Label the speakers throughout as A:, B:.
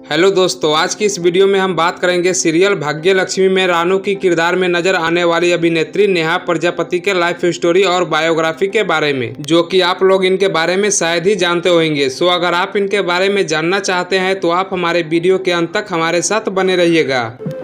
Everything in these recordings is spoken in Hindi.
A: हेलो दोस्तों, आज की इस वीडियो में हम बात करेंगे सीरियल भाग्य लक्ष्मी में रानू की किरदार में नजर आने वाली अभिनेत्री नेहा प्रजापति के लाइफ स्टोरी और बायोग्राफी के बारे में, जो कि आप लोग इनके बारे में शायद ही जानते होंगे। सो अगर आप इनके बारे में जानना चाहते हैं तो आप हमारे वीडियो के अंत तक हमारे साथ बने रहिएगा।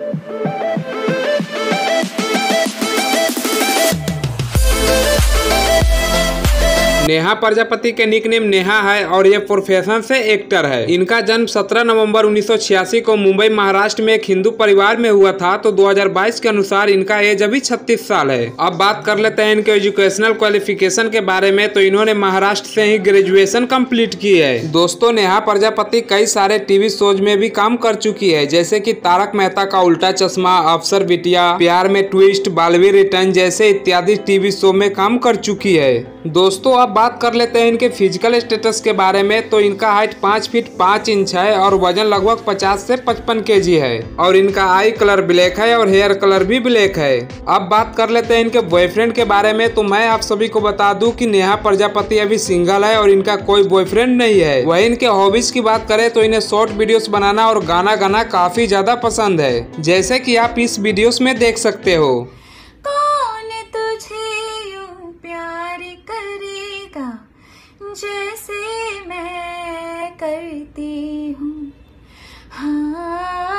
A: नेहा प्रजापति के निकनेम नेहा है और ये प्रोफेशन से एक्टर है। इनका जन्म 17 नवंबर 1986 को मुंबई महाराष्ट्र में एक हिंदू परिवार में हुआ था। तो 2022 के अनुसार इनका एज अभी 36 साल है। अब बात कर लेते हैं इनके एजुकेशनल क्वालिफिकेशन के बारे में। तो इन्होंने महाराष्ट्र से ही ग्रेजुएशन कंप्लीट की है। दोस्तों, नेहा प्रजापति कई सारे टीवी शोज में भी काम कर चुकी है, जैसे कि तारक मेहता का उल्टा चश्मा, अफसर बिटिया, प्यार में ट्विस्ट, बालवीर रिटर्न जैसे इत्यादि टीवी शो में काम कर चुकी है। दोस्तों, अब बात कर लेते हैं इनके फिजिकल स्टेटस के बारे में। तो इनका हाइट 5 फीट 5 इंच है और वजन लगभग 50 से 55 केजी है और इनका आई कलर ब्लैक है और हेयर कलर भी ब्लैक है। अब बात कर लेते हैं इनके बॉयफ्रेंड के बारे में। तो मैं आप सभी को बता दूं कि नेहा प्रजापति अभी सिंगल है और इनका कोई बॉयफ्रेंड नहीं है। वही इनके हॉबीज की बात करें तो इन्हें शॉर्ट वीडियोस बनाना और गाना गाना काफी ज्यादा पसंद है, जैसे कि आप इस वीडियोस में देख सकते हो।
B: जैसे मैं करती हूँ, हाँ,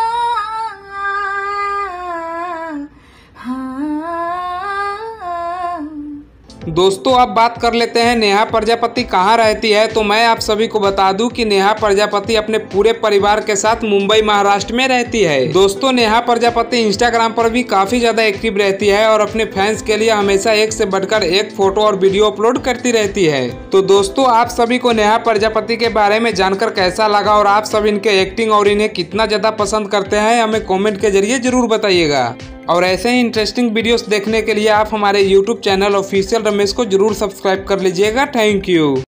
A: दोस्तों, अब बात कर लेते हैं नेहा प्रजापति कहाँ रहती है। तो मैं आप सभी को बता दूं कि नेहा प्रजापति अपने पूरे परिवार के साथ मुंबई महाराष्ट्र में रहती है। दोस्तों, नेहा प्रजापति इंस्टाग्राम पर भी काफी ज्यादा एक्टिव रहती है और अपने फैंस के लिए हमेशा एक से बढ़कर एक फोटो और वीडियो अपलोड करती रहती है। तो दोस्तों, आप सभी को नेहा प्रजापति के बारे में जानकर कैसा लगा और आप सब इनके एक्टिंग और इन्हें कितना ज्यादा पसंद करते हैं, हमें कॉमेंट के जरिए जरूर बताइएगा। और ऐसे ही इंटरेस्टिंग वीडियोस देखने के लिए आप हमारे YouTube चैनल ऑफिशियल रमेश को जरूर सब्सक्राइब कर लीजिएगा। Thank you.